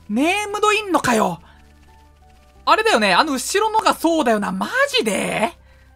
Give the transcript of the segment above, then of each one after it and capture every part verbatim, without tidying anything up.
ネームドインのかよ。あれだよね、あの後ろのがそうだよな。マジで？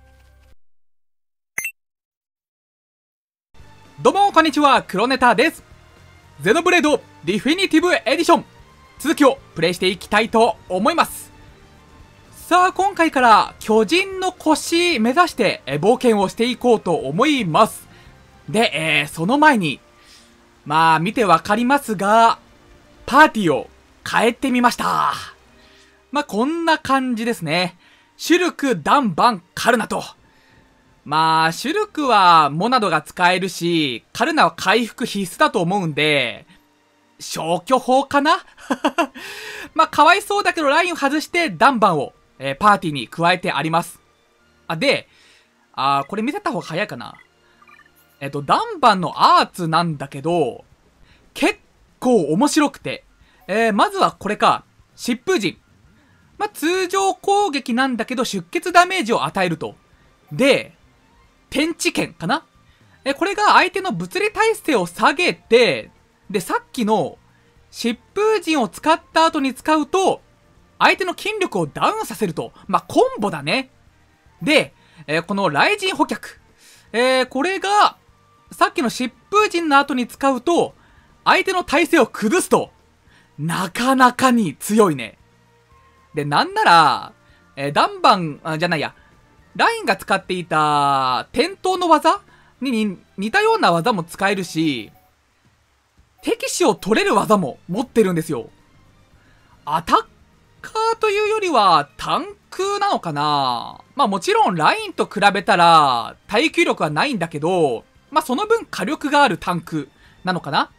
どうもこんにちは、黒ネタです。ゼノブレードディフィニティブエディション、続きをプレイしていきたいと思います。さあ、今回から巨人の腰目指して冒険をしていこうと思います。で、えー、その前に、まあ見てわかりますが、パーティーを変えてみました。まあこんな感じですね。シュルク、ダンバン、カルナと。まあ、シュルクはモナドが使えるし、カルナは回復必須だと思うんで、消去法かなまあ、かわいそうだけどラインを外してダンバンを、えー、パーティーに加えてあります。あ、で、あー、これ見せた方が早いかな。えっと、ダンバンのアーツなんだけど、結構面白くて、えー、まずはこれか、疾風陣。まあ、通常攻撃なんだけど出血ダメージを与えると。で、天地剣かな。え、これが相手の物理耐性を下げて、で、さっきの疾風陣を使った後に使うと、相手の筋力をダウンさせると。まあ、コンボだね。で、えー、この雷神捕脚。えー、これが、さっきの疾風陣の後に使うと、相手の耐性を崩すと。なかなかに強いね。で、なんなら、えー、ダンバン、あ、じゃないや、ラインが使っていた、転倒の技に似たような技も使えるし、敵視を取れる技も持ってるんですよ。アタッカーというよりは、タンクなのかな。まあもちろんラインと比べたら、耐久力はないんだけど、まあその分火力があるタンクなのかな。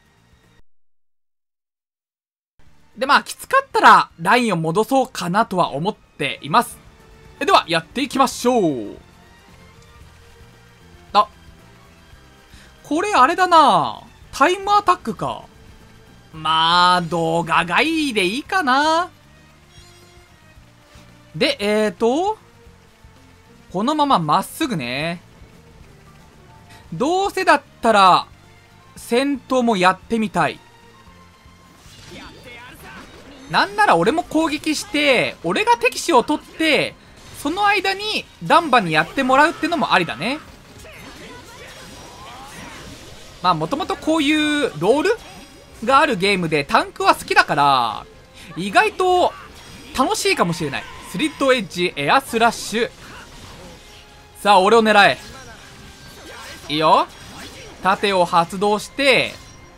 でまあきつかったら、ラインを戻そうかなとは思っています。では、やっていきましょう。あ。これあれだな。タイムアタックか。まあ、動画外でいいかな。で、えーと、このまままっすぐね。どうせだったら、戦闘もやってみたい。なんなら俺も攻撃して、俺が敵視を取って、その間にダンバンにやってもらうってのもありだね。まあもともとこういうロールがあるゲームでタンクは好きだから、意外と楽しいかもしれない。スリットエッジエアスラッシュ。さあ俺を狙え。いいよ。盾を発動して、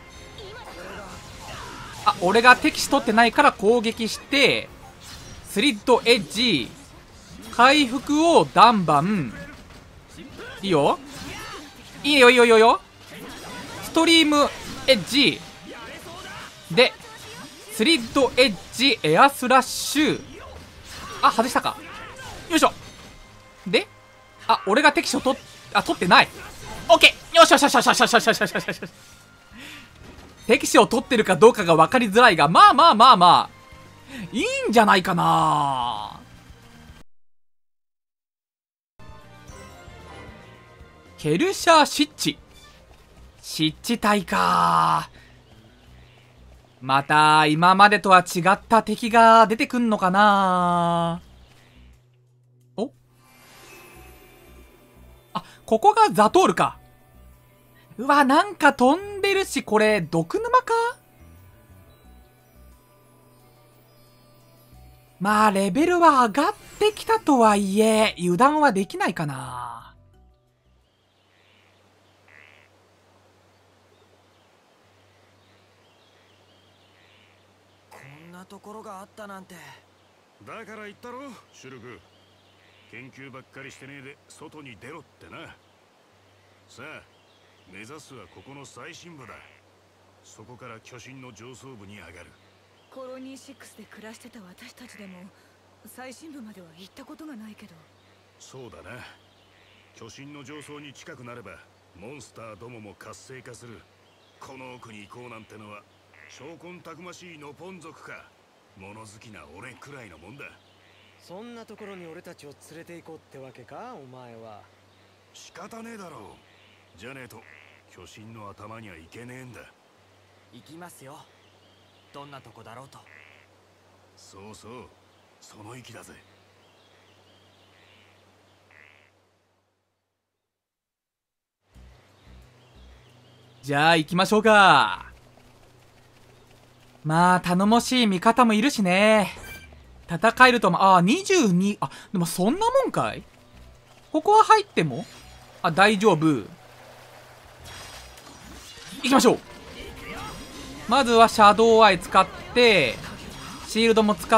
あ、俺が敵視取ってないから攻撃して、スリットエッジ回復をダンバン。いいよ。いいよいいよいいよ。ストリームエッジでスリッドエッジエアスラッシュ。あ、外したか。よいしょ。で、あ、俺が敵視を取っ、あ、取ってない。オッケー。よしよしよしよしよしよしよしよしよしよしよし。敵視を取ってるかどうかが分かりづらいが、まあまあまあまあいいんじゃないかな。ケルシャーシッチ。湿地帯か。また今までとは違った敵が出てくんのかな。お、あ、ここがザトールか。うわ、なんか飛んでるし、これ毒沼か。まあレベルは上がってきたとはいえ油断はできないかな。 ところがあったなんて。 だから言ったろ、シュルク。研究ばっかりしてねえで外に出ろってな。さあ、目指すはここの最深部だ。そこから巨神の上層部に上がる。 コロニーシックスで暮らしてた私たちでも最深部までは行ったことがないけど。 そうだな。巨神の上層に近くなればモンスターどもも活性化する。この奥に行こうなんてのは証拠たくましいノポン族か物好きな俺くらいのもんだ。 そんなところに俺たちを連れて行こうってわけか、お前は。 仕方ねえだろう。じゃねえと巨神の頭にはいけねえんだ。 行きますよ、どんなとこだろうと。 そうそう、その息だぜ。 じゃあ行きましょうか。まあ頼もしい味方もいるしね。戦えるとも、ああ、にじゅうに、あ、でもそんなもんかい。ここは入っても、あ、大丈夫。行きましょう。まずはシャドウアイ使って、シールドも使って、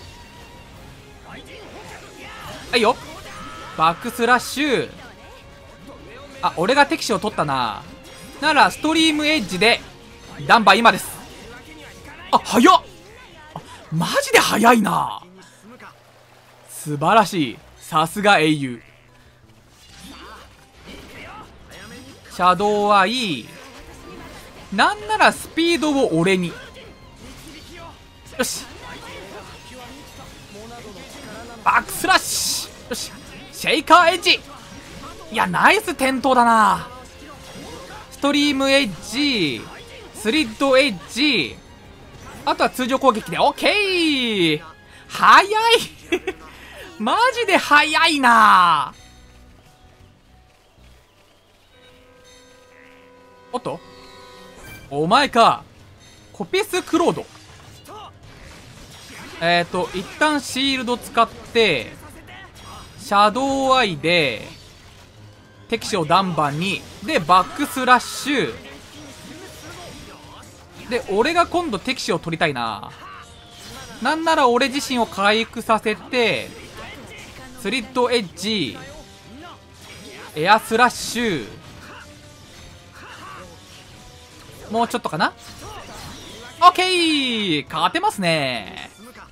はいよ。バックスラッシュ。あ、俺が敵視を取ったな。なら、ストリームエッジで、ダンバー今です。あ、早っ。あ、マジで早いな。素晴らしい。さすが英雄。シャドウアイ。なんならスピードを俺に。よし。バックスラッシュ。よし。シェイカーエッジ。いや、ナイス転倒だな。ストリームエッジ、スリッドエッジ、あとは通常攻撃でオッケー。早いマジで早いな。おっと、お前か。コピスクロード。えっと一旦シールド使ってシャドウアイで敵視をダンバンに、でバックスラッシュで、俺が今度敵視を取りたいな。なんなら俺自身を回復させて、スリッドエッジ、エアスラッシュ、もうちょっとかな。オッケー、勝てますね。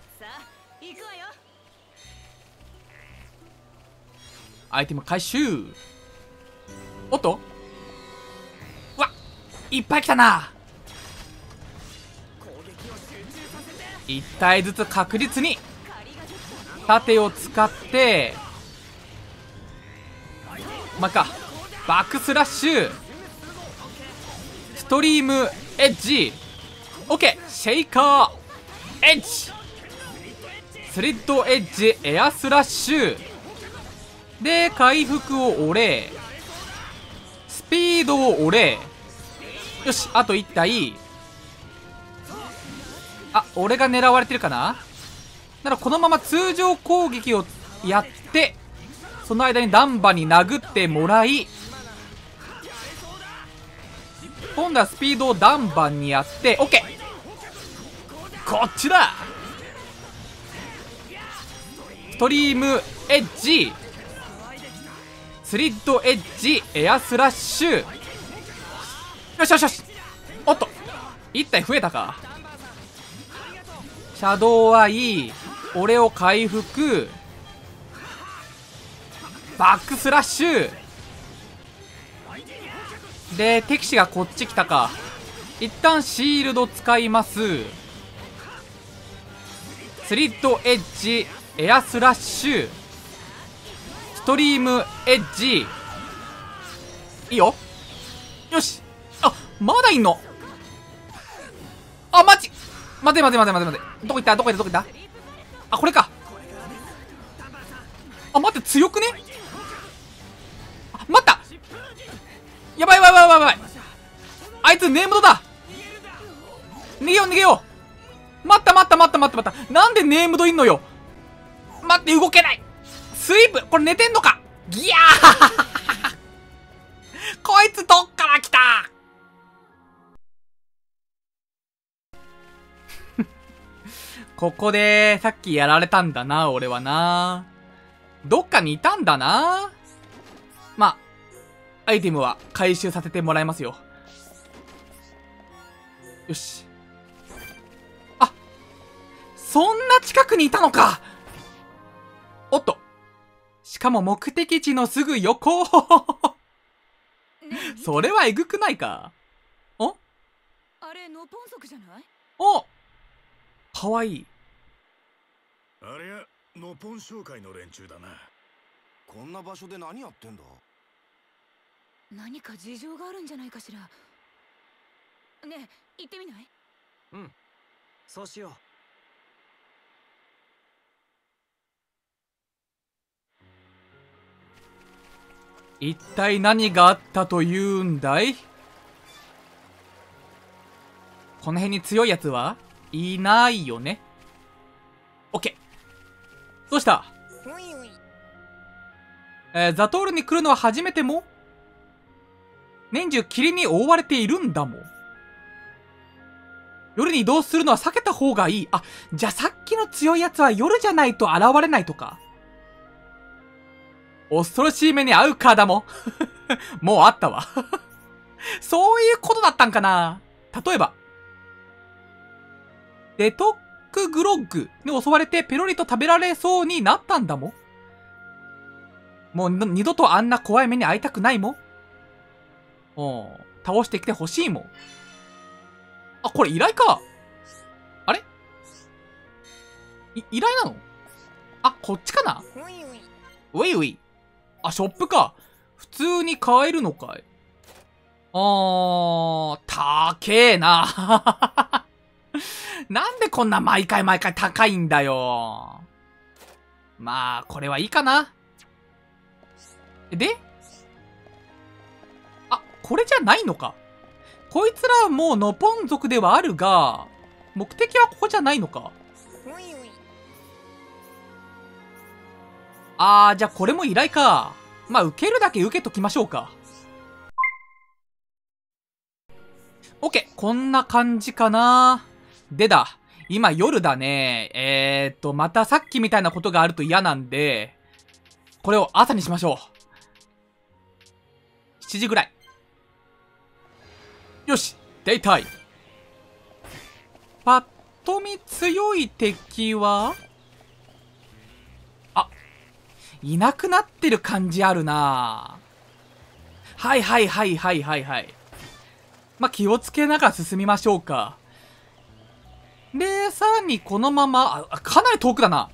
アイテム回収。おっと、うわっ、いっぱい来たな。いち体ずつ確実に盾を使って、まあ、かバックスラッシュ、ストリームエッジ、オッケー、シェイカーエッジ、スリッドエッジ、エアスラッシュで回復を俺、スピードを俺。よし、あといち体。あ、俺が狙われてるかな。ならこのまま通常攻撃をやって、その間にダンバに殴ってもらい、今度はスピードをダンバにやって、オッケー、こっちだ。ストリームエッジ、スリッドエッジ、エアスラッシュ。よしよしよし。おっと、いち体増えたか。シャドウアイ、俺を回復、バックスラッシュで、敵士がこっち来たか。一旦シールド使います。スリッドエッジ、エアスラッシュ、ストリームエッジ。いいよ。よし。あ、まだいんの。あ、マジ。待て待て待て待て待て。どこ行ったどこ行ったどこ行った。あ、これか。あ、待って、強くね。あ、待った。やばいやばいやばいやばい。あいつネームドだ。逃げよう逃げよう。待った待った待った待った待った。なんでネームドいんのよ。待って、動けない。スイープ、これ寝てんのか。ギャーこいつどっから来たここでさっきやられたんだな、俺はな。どっかにいたんだな。まあ、アイテムは回収させてもらいますよ。よし。あ、そんな近くにいたのか。おっと。しかも目的地のすぐ横それはえぐくないか。お、 あれノポンソクじゃない？ お、かわいい。 あれやノポン商会の連中だな。 こんな場所で何やってんだ。 何か事情があるんじゃないかしら。ねえ、行ってみない？ うん、そうしよ一体何があったというんだい？この辺に強いやつはいないよね。オッケー。どうした？えー、ザトールに来るのは初めても？年中霧に覆われているんだもん。夜に移動するのは避けた方がいい。あ、じゃあさっきの強いやつは夜じゃないと現れないとか。恐ろしい目に遭うかだもん。もうあったわ。そういうことだったんかな。例えば、デトックグロッグに襲われてペロリと食べられそうになったんだもん。もう二度とあんな怖い目に遭いたくないもん。うん。倒してきてほしいもん。あ、これ依頼か。あれい、依頼なの？あ、こっちかな？ウイウイ。あ、ショップか。普通に買えるのかい。あー、高えな。なんでこんな毎回毎回高いんだよ。まあ、これはいいかな。で？あ、これじゃないのか。こいつらもノポン族ではあるが、目的はここじゃないのか。あー、じゃあこれも依頼か。まあ、受けるだけ受けときましょうか。オッケー、こんな感じかな。でだ、今夜だね。えーっと、またさっきみたいなことがあると嫌なんで、これを朝にしましょう。しちじぐらい。よし、デイタイム。パッと見強い敵は、あ、いなくなってる感じあるな。はいはいはいはいはいはい。まあ、気をつけながら進みましょうか。で、さらにこのまま、あ、かなり遠くだな。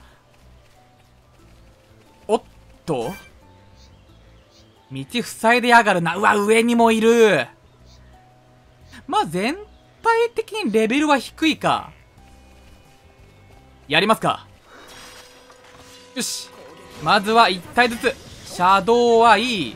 おっと道塞いでやがるな。うわ、上にもいる。まあ、全体的にレベルは低いか。やりますか。よし。まずはいち体ずつ。シャドウアイ。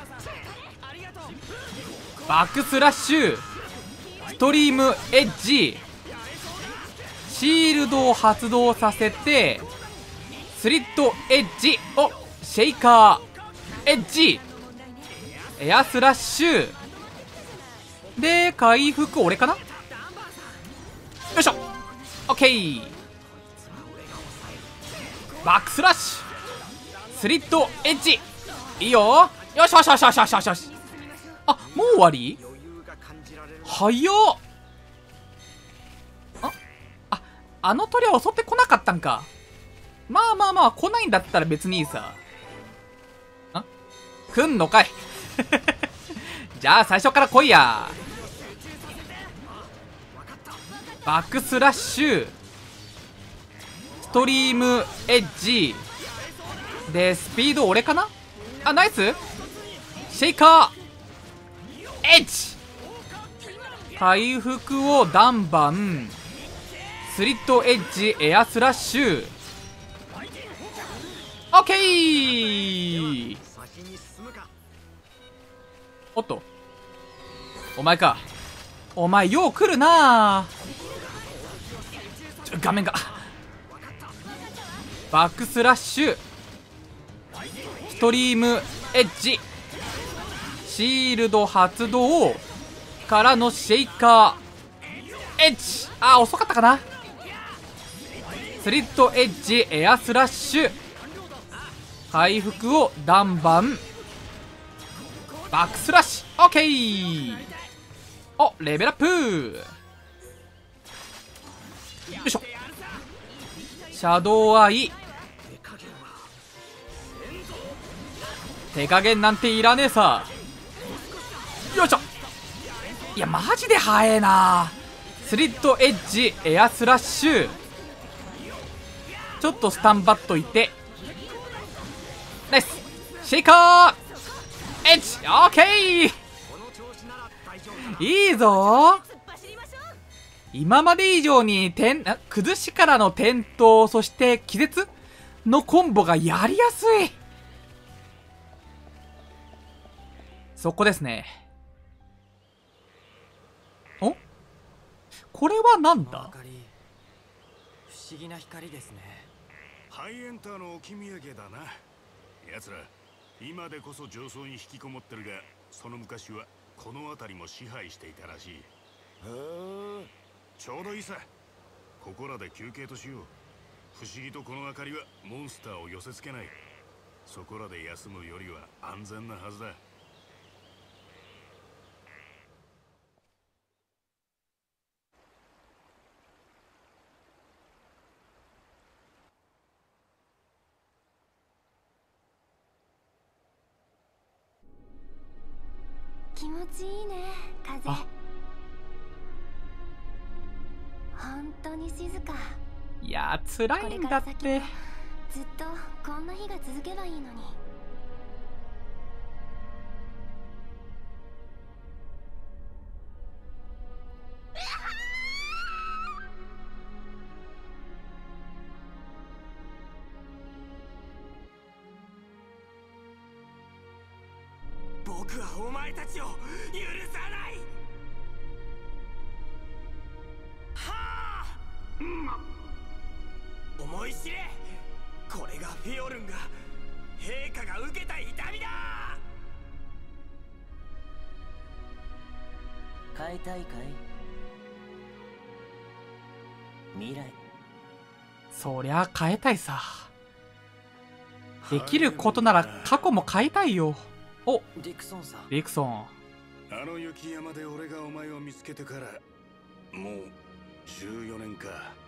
バックスラッシュ。ストリームエッジ。シールドを発動させて、スリットエッジ。お、シェイカー。エッジ。エアスラッシュ。で、回復俺かな？よいしょ。オッケー。バックスラッシュ。スリットエッジ。いいよ。よしよしよしよしよしよしよし。あ、もう終わり？早っ。あ、あ、あの鳥は襲ってこなかったんか。まあまあまあ、来ないんだったら別にいいさ。あ、来んのかい。じゃあ最初から来いや。バックスラッシュ。ストリームエッジ。で、スピード俺かな？あ、ナイス。シェイカー。エッジ。回復をダンバン。スリットエッジエアスラッシュ。オッケー。おっと、お前か。お前よう来るな。ちょ、画面が。バックスラッシュ。ストリームエッジ。シールド発動からのシェイカーエッジ。あー、遅かったかな。スリットエッジエアスラッシュ。回復をダンバン。バックスラッシュ。オッケー。お、レベルアップ。よいしょ。シャドウアイ。手加減なんていらねえさ。よいしょ。いや、マジで速えな。スリットエッジエアスラッシュ。ちょっとスタンバっといて。ナイス。シェイカーエッジ。オッケー。いいぞ。今まで以上に点崩しからの転倒、そして気絶のコンボがやりやすい。 そこですね。お、これはなんだ？ 不思議な光ですね。 ハイエンターの置き土産だな。奴ら今でこそ上層に引きこもってるが、その昔はこの辺りも支配していたらしい。へえ、ちょうどいいさ。ここらで休憩としよう。不思議とこの明かりはモンスターを寄せつけない。そこらで休むよりは安全なはずだ。 気持ちいいね、風。本当に静か。 いやー、辛いんだって。 ずっとこんな日が続けばいいのに。 僕はお前たちを許さない。はあ、うん、思い知れ。これがフィオルンが陛下が受けた痛みだ。 変えたいかい未来。 そりゃ変えたいさ。できることなら過去も変えたいよ。お、 ディクソンさん。 ディクソン。 あの雪山で俺がお前を見つけてからもうじゅうよねんか。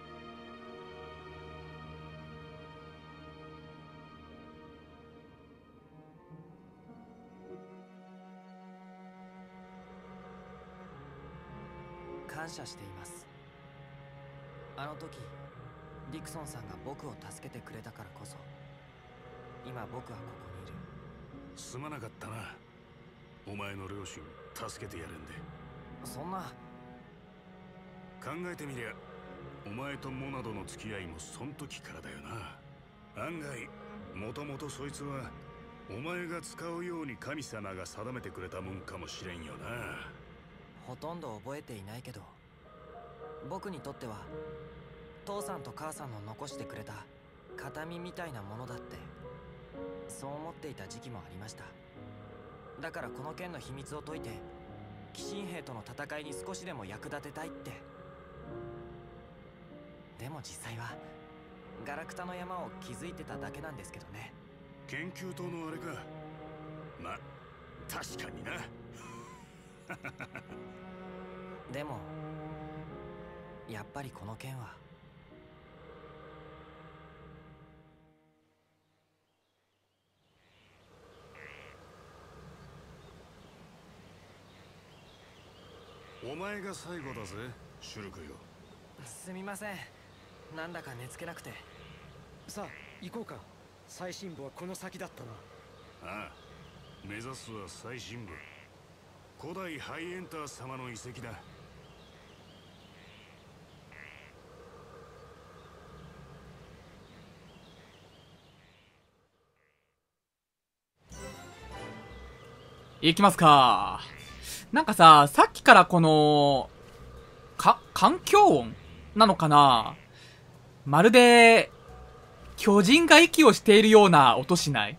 感謝しています。あの時ディクソンさんが僕を助けてくれたからこそ今僕はここにいる。 すまなかったな、お前の両親助けてやれんで。 そんな。 考えてみりゃお前とモナドの付き合いもそん時からだよな。案外もともとそいつはお前が使うように神様が定めてくれたもんかもしれんよな。 ほとんど覚えていないけど、僕にとっては父さんと母さんの残してくれた形見みたいなものだって、そう思っていた時期もありました。だからこの剣の秘密を解いて鬼神兵との戦いに少しでも役立てたいって。でも実際はガラクタの山を築いてただけなんですけどね。 研究棟のあれか。ま、確かにな。 でもやっぱりこの剣はお前が最後だぜ、シュルクよ。 すみません、なんだか寝つけなくて。 さあ行こうか。最深部はこの先だったな。 ああ、目指すは最深部。古代ハイエンター様の遺跡だ。 行きますか。なんかさ、さっきからこの、か、環境音なのかな？まるで、巨人が息をしているような音しない？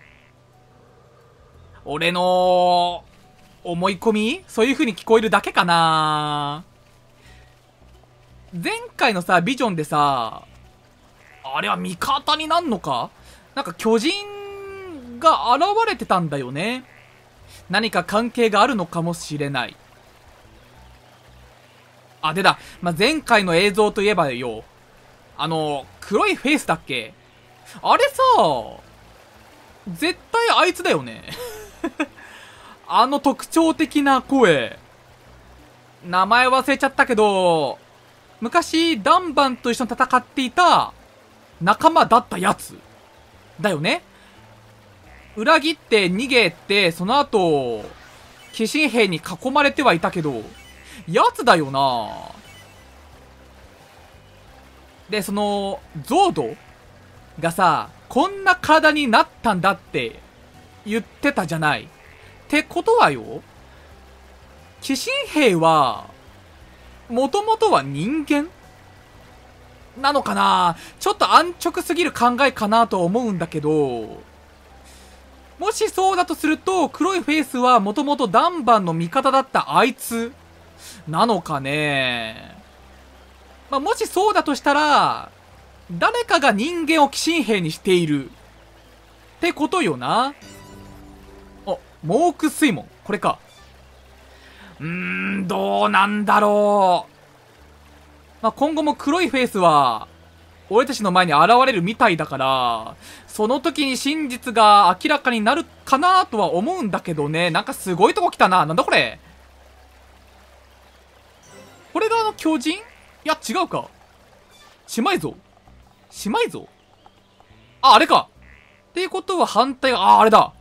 俺の、思い込み？そういう風に聞こえるだけかな？前回のさ、ビジョンでさ、あれは味方になんのか？なんか巨人が現れてたんだよね。何か関係があるのかもしれない。あ、でだ。まあ、前回の映像といえばよ。あの、黒いフェイスだっけ？あれさ、絶対あいつだよね。あの特徴的な声。名前忘れちゃったけど、昔ダンバンと一緒に戦っていた仲間だったやつ。だよね。裏切って逃げて、その後、鬼神兵に囲まれてはいたけど、やつだよな。で、その、ゾードがさ、こんな体になったんだって言ってたじゃない。っってことはよ、鬼神兵は、もともとは人間なのかな。ちょっと安直すぎる考えかなと思うんだけど、もしそうだとすると、黒いフェイスはもともとダンバンの味方だったあいつなのかね。まあ、もしそうだとしたら、誰かが人間を鬼神兵にしているってことよな。あ、モーク水門。これか。うーん、どうなんだろう。まあ、今後も黒いフェイスは、俺たちの前に現れるみたいだから、その時に真実が明らかになるかなとは思うんだけどね。なんかすごいとこ来たな。なんだこれ。これがあの巨人？いや、違うか。姉妹像？姉妹像？あ、あれか。っていうことは反対が、あ、あれだ。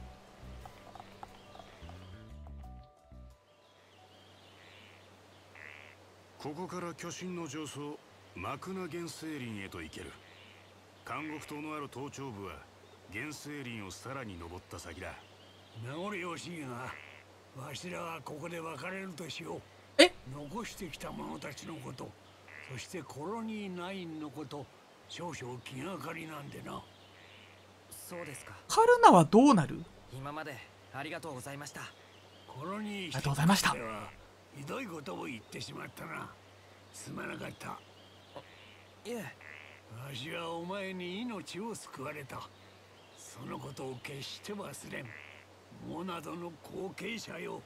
ここから巨神の上層マクナ原生林へと行ける。監獄島のある頭頂部は原生林をさらに登った先だ。 名残惜しいが、わしらはここで別れるとしよう。 え？ 残してきた者たちのこと、そしてコロニーナインのこと、少々気がかりなんでな。 そうですか。 カルナはどうなる？ 今までありがとうございました。 コロニーありがとうございました。 ひどいことを言ってしまったな。すまなかった。 いえ、 わしはお前に命を救われた。そのことを決して忘れん。モナドの後継者よ。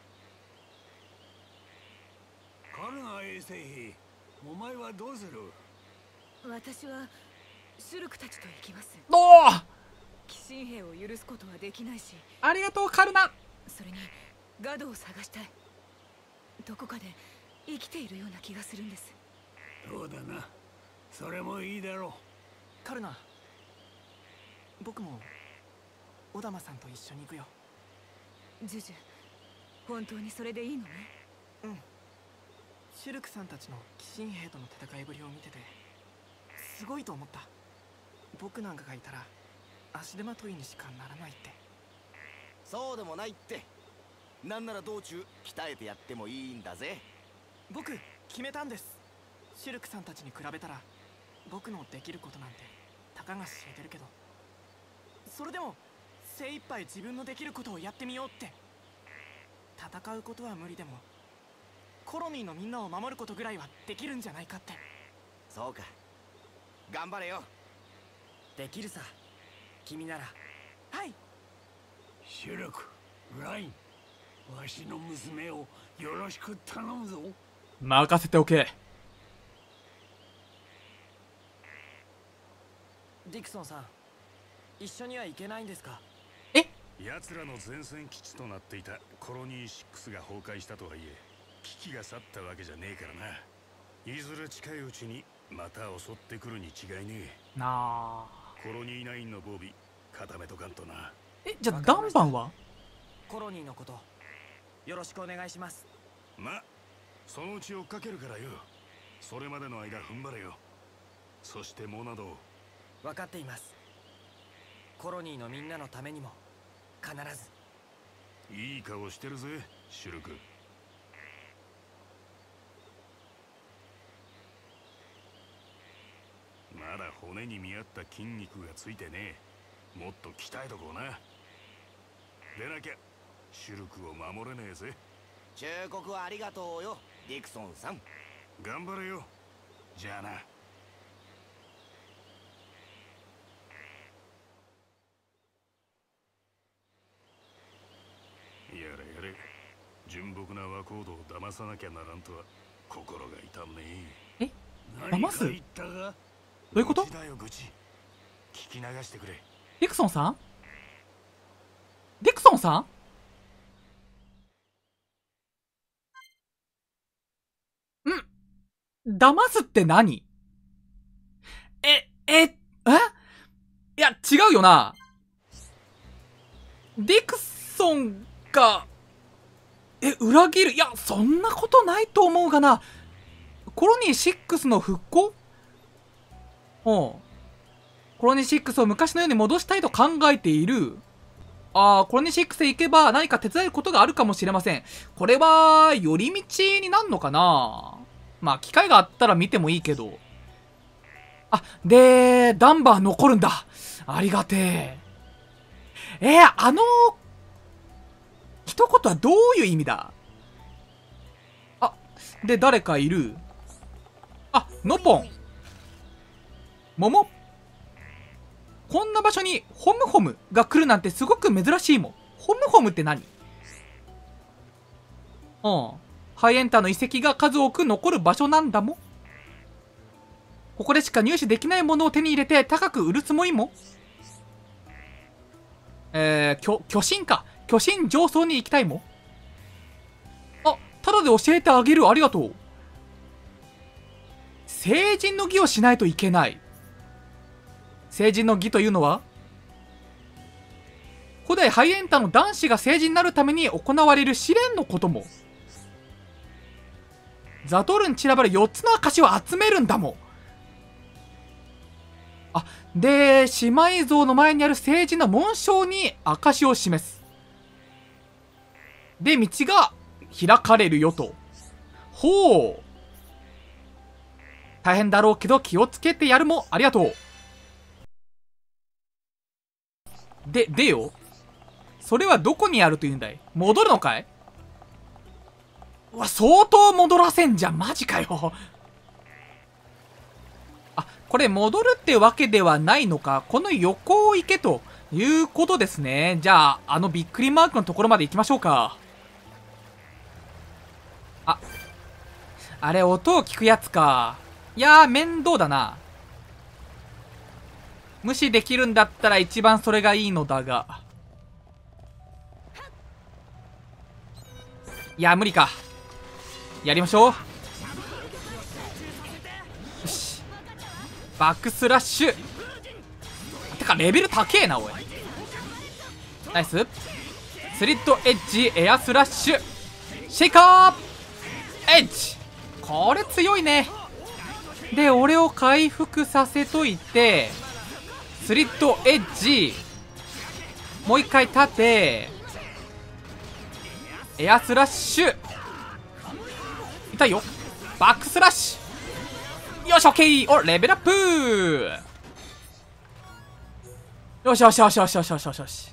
カルナ衛生兵、お前はどうする？ 私はシュルクたちと行きます。 おお、 鬼神兵を許すことはできないし、 ありがとうカルナ。 それにガドを探したい。どこかで生きているような気がするんです。 そうだな。それもいいだろう。 カルナ、僕もオダマさんと一緒に行くよ。 ジュジュ、本当にそれでいいのね？ うん。シュルクさんたちの鬼神兵との戦いぶりを見ててすごいと思った。僕なんかがいたら足手まといにしかならないって。 そうでもないって。なんなら道中鍛えてやってもいいんだぜ。 僕決めたんです。シュルクさんたちに比べたら僕のできることなんてたかが知れてるけど、それでも精一杯自分のできることをやってみようって。戦うことは無理でもコロニーのみんなを守ることぐらいはできるんじゃないかって。 そうか、頑張れよ。 できるさ、君なら。 はい。 シュルク、ライン、わしの娘をよろしく頼むぞ。 任せておけ。 ディクソンさん、一緒には行けないんですか？ え？ 奴らの前線基地となっていたコロニーシックスが崩壊したとはいえ、危機が去ったわけじゃねえからな。いずれ近いうちにまた襲ってくるに違いねえ。 なあ。 コロニーナインの防備固めとかんとな。 え、じゃあダンバンは？ コロニーのことよろしくお願いします。 ま、そのうち追っかけるからよ。それまでの間踏ん張れよ。そしてモナドを。 分かっています。コロニーのみんなのためにも必ず。 いい顔してるぜ、シュルク。まだ骨に見合った筋肉がついてねえ。もっと鍛えとこうな。でなきゃシュルクを守れねえぜ。 忠告はありがとうよ、ディクソンさん。 頑張れよ。じゃあな。やれやれ、純朴な和コードを騙さなきゃならんとは心が痛むねえ。 騙す？言ったが？ どういうこと？ 愚痴だよ、愚痴。聞き流してくれ。 ディクソンさん？ディクソンさん？ん？騙すって何？え、え、え？いや、違うよな。ディクソンが、え、裏切る？いや、そんなことないと思うがな。コロニーシックスの復興？うん。コロニーシックスを昔のように戻したいと考えている。 あー、コロニシックスへ行けば何か手伝えることがあるかもしれません。これは、寄り道になるのかな？まあ、機会があったら見てもいいけど。あ、で、ダンバー残るんだ。ありがてえ。えー、あの、一言はどういう意味だ？あ、で、誰かいる？あ、ノポン。桃。こんな場所にホムホムが来るなんてすごく珍しいもん。ホムホムって何？うん。ハイエンターの遺跡が数多く残る場所なんだもん。ここでしか入手できないものを手に入れて高く売るつもりも。えー、巨、巨神か。巨神上層に行きたいもん。あ、ただで教えてあげる。ありがとう。成人の儀をしないといけない。成人の儀というのは、古代ハイエンターの男子が成人になるために行われる試練のことも。ザトルに散らばるよっつの証を集めるんだもん。あ、で、姉妹像の前にある成人の紋章に証を示す。で、道が開かれるよと。ほう。大変だろうけど気をつけてやるも。ありがとう。で、でよ。それはどこにあるというんだい？戻るのかい？うわ、相当戻らせんじゃん。マジかよ。あ、これ戻るってわけではないのか。この横を行けということですね。じゃあ、あのびっくりマークのところまで行きましょうか。あ、あれ音を聞くやつか。いやー、面倒だな。無視できるんだったら一番それがいいのだが。いや、無理か。やりましょう。よし。バックスラッシュ。てか、レベル高えな、おい。ナイス。スリットエッジ、エアスラッシュ。シェイカーエッジ。これ強いね。で、俺を回復させといて、スリットエッジ、もう一回立て、エアスラッシュ。痛いよ。バックスラッシュ。よし、オッケー。お、レベルアップ。よしよしよしよしよしよしよしよし。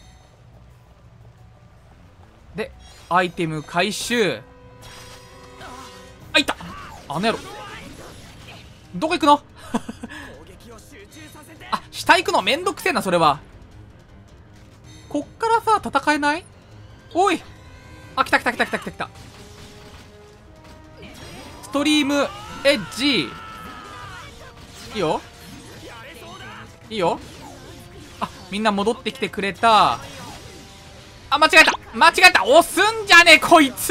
で、アイテム回収。あ、いた。あの野郎。どこ行くの？あ、下行くのめんどくせえな、それは。こっからさ、戦えない？おい。あ、来た来た来た来た来た来た。ストリームエッジ。いいよ。いいよ。あ、みんな戻ってきてくれた。あ、間違えた間違えた。押すんじゃねえ、こいつ。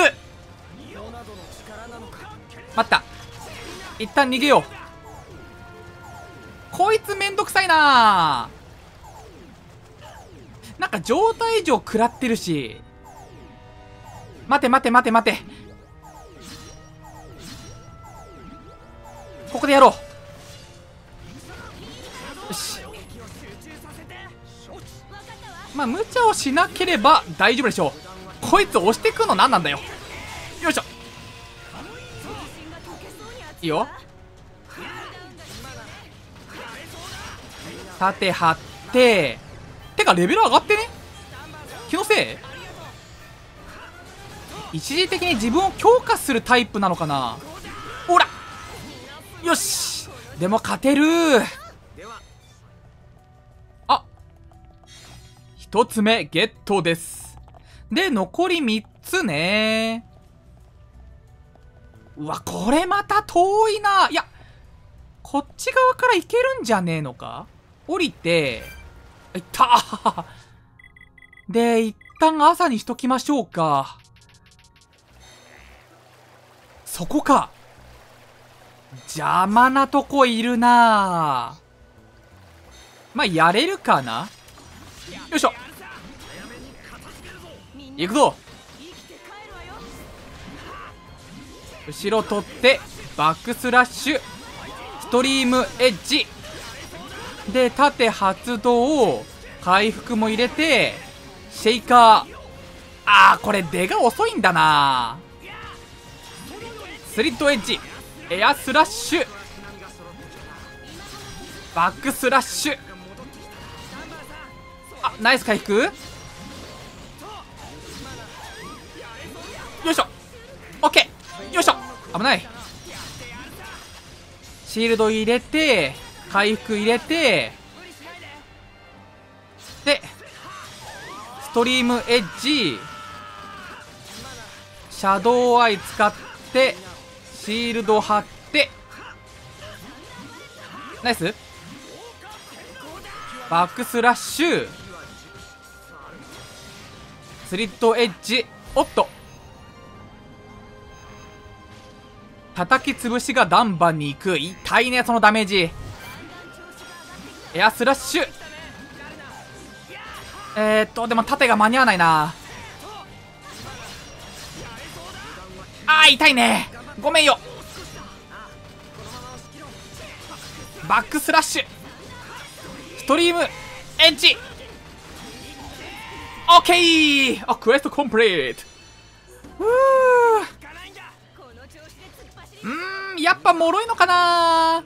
待った。一旦逃げよう。こいつめんどくさいな。なんか状態異常食らってるし。待て待て待て待て。ここでやろう。よし。まあ無茶をしなければ大丈夫でしょう。こいつ押してくの何なんだよ。よいしょ。いいよ。盾張って。てかレベル上がってね。気のせい？一時的に自分を強化するタイプなのかな。ほら、よし。でも勝てる。あ、一つ目ゲットです。で残りみっつね。うわ、これまた遠いな。いや、こっち側から行けるんじゃねえのか。降りて、いったー。で、一旦朝にしときましょうか。そこか。邪魔なとこいるな。まあ、やれるかな。よいしょ。行くぞ。後ろ取ってバックスラッシュ、ストリームエッジで盾発動、回復も入れてシェイカー。あー、これ出が遅いんだな。スリットエッジ、エアスラッシュ、バックスラッシュ。あ、ナイス回復。よいしょ。オッケー。よいしょ。危ない。シールド入れて、回復入れて、でストリームエッジ、シャドウアイ使ってシールド貼って、ナイス。バックスラッシュ、スリットエッジ。おっと、叩き潰しがダンバンに行く。痛いね、そのダメージ。エアスラッシュ。えーっとでも盾が間に合わないな。あー、痛いね。ごめんよ。バックスラッシュ、ストリームエッジ。オッケー。あ、クエストコンプリート。うーうーん、やっぱ脆いのかな。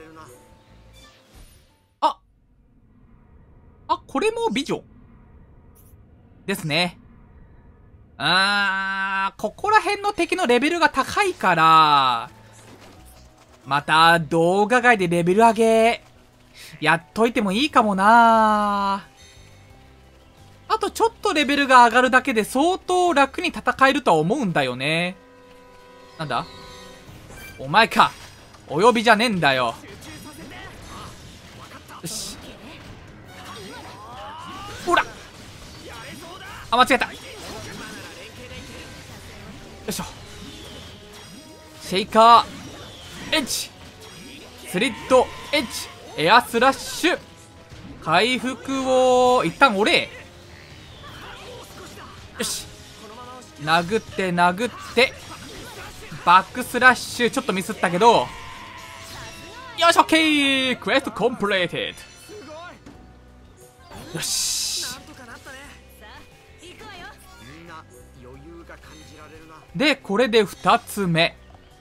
ああ、これも美女ですね。あー、ここら辺の敵のレベルが高いから、また動画外でレベル上げやっといてもいいかもな。あとちょっとレベルが上がるだけで相当楽に戦えるとは思うんだよね。なんだお前か。お呼びじゃねえんだよ。よし、ほら。あ、間違えた。よいしょ。シェイカーエッジ、スリットエッジ、エアスラッシュ、回復を一旦折れ。よし、殴って殴ってバックスラッシュ。ちょっとミスったけど、よし、オッケー。クエストコンプレーテッド。よし、でこれでふたつめ。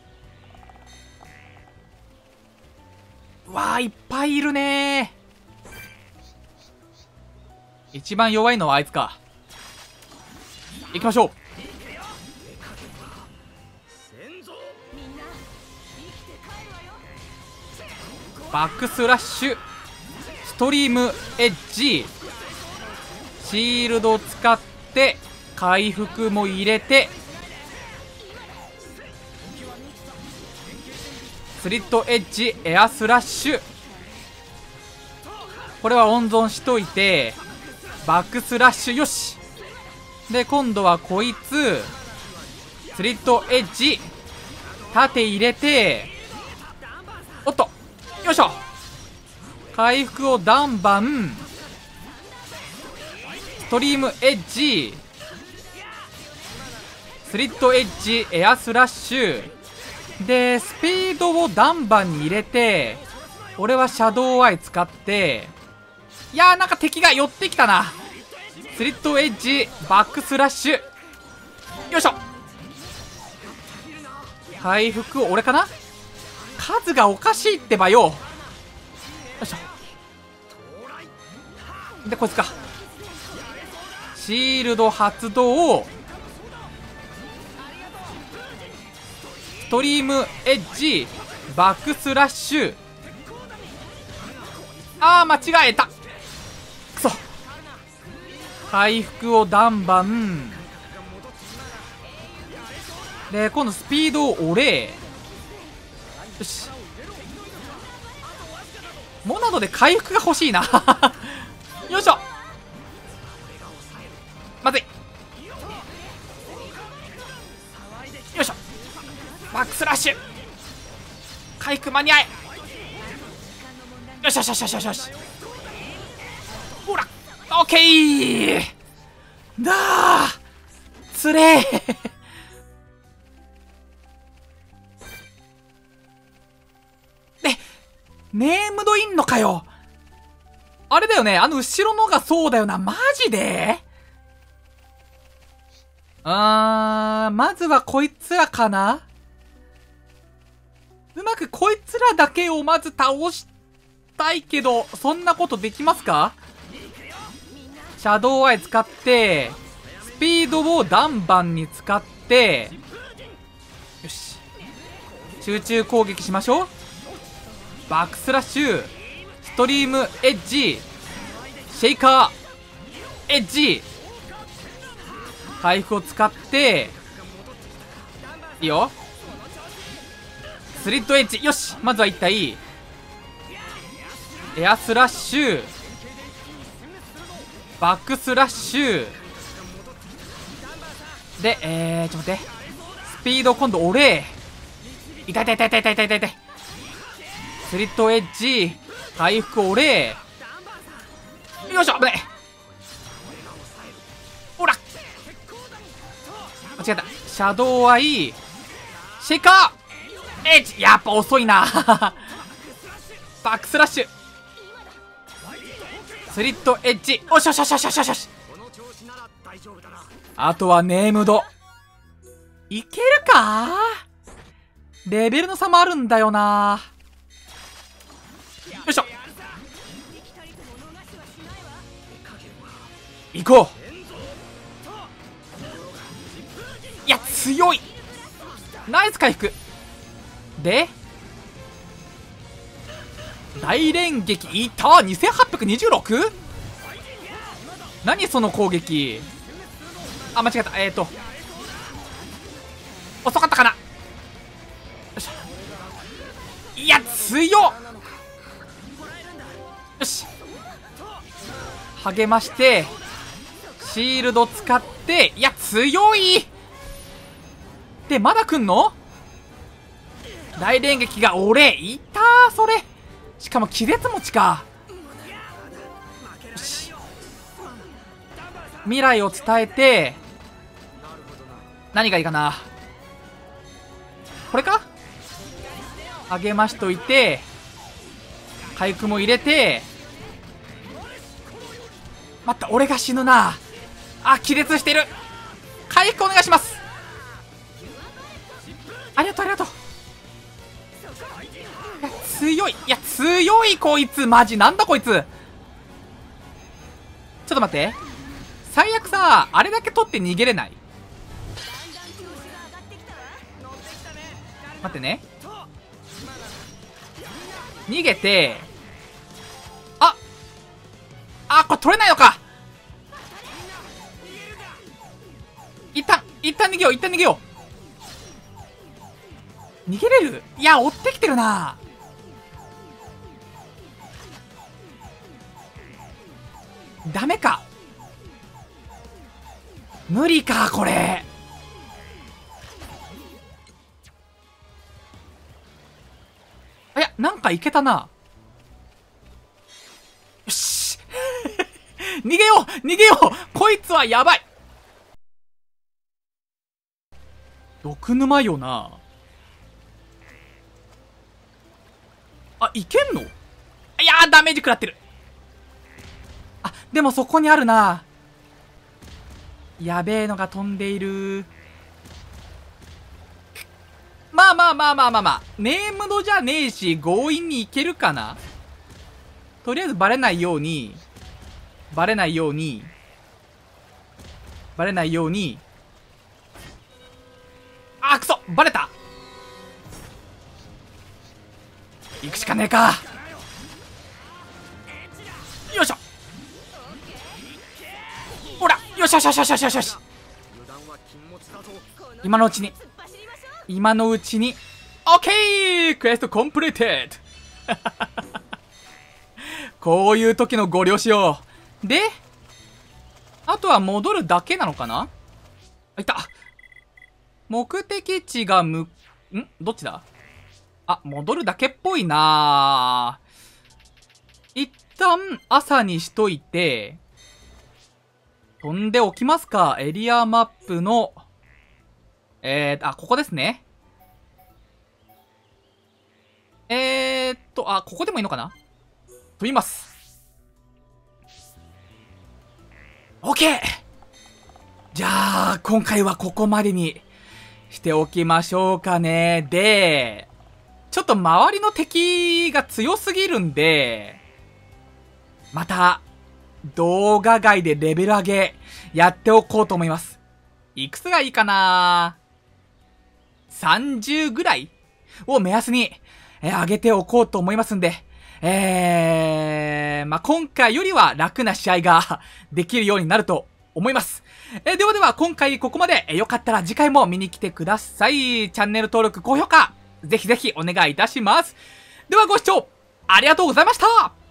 わあ、いっぱいいるね。一番弱いのはあいつか。行きましょう。バックスラッシュ、ストリームエッジ、シールドを使って回復も入れて、スリットエッジ、エアスラッシュ。これは温存しといて、バックスラッシュ。よし。で今度はこいつ、スリットエッジ、盾入れて、おっと、よいしょ。回復をダンバン、ストリームエッジ、スリットエッジ、エアスラッシュでスピードをダンバンに入れて、俺はシャドウアイ使って、いやー、なんか敵が寄ってきたな。スリットエッジ、バックスラッシュ。よいしょ。回復俺かな。数がおかしいってばよ。よいしょ。でこいつか。シールド発動、ストリームエッジ、バックスラッシュ。あー、間違えた。くそ。回復をダンバンで今度スピードを折れ。よし、モナドで回復が欲しいなよいしょ。まずい。よいしょ。バックスラッシュ、回復間に合え。よしよしよしよしよし。ほら、オッケーだー。つれーで、ネームドインのかよ。あれだよね、あの後ろのがそうだよな。マジであー、まずはこいつらかな。うまくこいつらだけをまず倒したいけど、そんなことできますか？シャドウアイ使って、スピードをダンバンに使って、よし。集中攻撃しましょう。バックスラッシュ、ストリームエッジ、シェイカー、エッジ、回復を使って、いいよ。スリットエッジ、よし。まずは一体、エアスラッシュ、バックスラッシュ、で、えー、ちょっと待って。スピード今度俺、痛い痛い痛い痛い痛い痛い痛い。スリットエッジ、回復俺、よいしょ、危ない。ほら間違えた。シャドウアイ、シェイカーエッジ、やっぱ遅いなバックスラッシュ、スリットエッジ、おしよしよしよしよしよし。あとはネームド。いけるか？レベルの差もあるんだよな。よいしょ。行こう。いや、強い。ナイス回復。で、大連撃いた。にせんはっぴゃくにじゅうろく？ 何その攻撃。あ、間違えた。えーと遅かったかな。よいしょ。いや、強っ。よし、励ましてシールド使って、いや強い。でまだ来んの？大連撃が俺いたー。それしかも気絶持ちか。よし、未来を伝えて、何がいいかな。これか？励ましといて、回復も入れて、待った、俺が死ぬな。あ、気絶してる。回復お願いします。ありがとうありがとう。いや強い。いや強いこいつ。マジなんだこいつ。ちょっと待って、最悪さ、あれだけ取って逃げれない？待ってね、逃げて、ああ、これ取れないのか。一旦一旦逃げよう一旦逃げよう。逃げれる？いや追ってきてるな。ダメか、無理かこれ。いや、なんかいけたな。よし逃げよう逃げよう。こいつはやばい。毒沼よな。あ、いけんの？いやー、ダメージ食らってる。あ、でもそこにあるな。やべえのが飛んでいる。まあまあまあまあまあまあ、ネームドじゃねえし強引にいけるかな。とりあえずバレないようにバレないようにバレないように。あー、くそ、バレた。行くしかねえか。よいしょ。ほら、よしよしよしよしよしよしよし。今のうちに今のうちに。オッケー、クエストコンプリーテッドこういう時のご了承を。で、あとは戻るだけなのかな。あ、いた。目的地がむ、んどっちだ。あ、戻るだけっぽいなぁ。一旦朝にしといて、飛んでおきますか。エリアマップの、えー、あ、ここですね。えーっと、あ、ここでもいいのかな。飛びます。オッケー。 じゃあ、今回はここまでにしておきましょうかね。で、ちょっと周りの敵が強すぎるんで、また、動画外でレベル上げやっておこうと思います。いくつがいいかな ?さんじゅう ぐらいを目安に、えー、上げておこうと思いますんで、えー、まあ、今回よりは楽な試合ができるようになると思います。えー、ではでは今回ここまで、えー、よかったら次回も見に来てください。チャンネル登録、高評価、ぜひぜひお願いいたします。ではご視聴ありがとうございました。